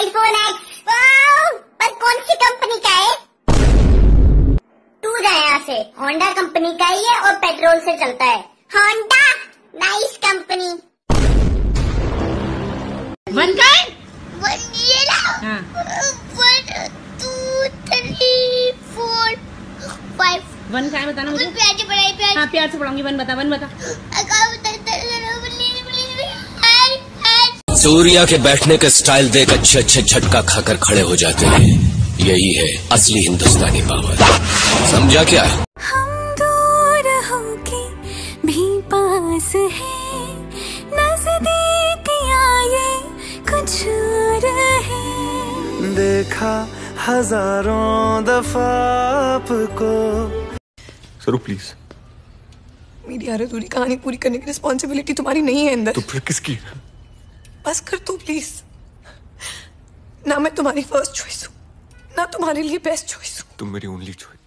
IPhone x. पर कौन सी company का है? तू जा यहाँ से। होंडा कंपनी का ही है और पेट्रोल से चलता है। Honda nice company. वन का है? वन ये ला। हाँ। 1 2 3 4 5। वन का है बताना मुझे। प्यार से पढ़ाई प्यार। हाँ प्यार से पढ़ाऊंगी। वन बता, वन बता। सूर्या के बैठने का स्टाइल देख अच्छे अच्छे झटका खाकर खड़े हो जाते हैं। यही है असली हिंदुस्तानी पावर। समझा क्या? हम दूर होके भी पास हैं, नजदीक आए कुछ और है। देखा हजारों दफा आपको। सरू प्लीज। मेरी अधूरी कहानी पूरी करने की रिस्पॉन्सिबिलिटी तुम्हारी नहीं है अंदर। तो फिर किसकी? बस कर तू प्लीज। ना मैं तुम्हारी फर्स्ट चॉइस हूँ, ना तुम्हारे लिए बेस्ट चॉइस हूँ। तुम मेरी ओनली चॉइस।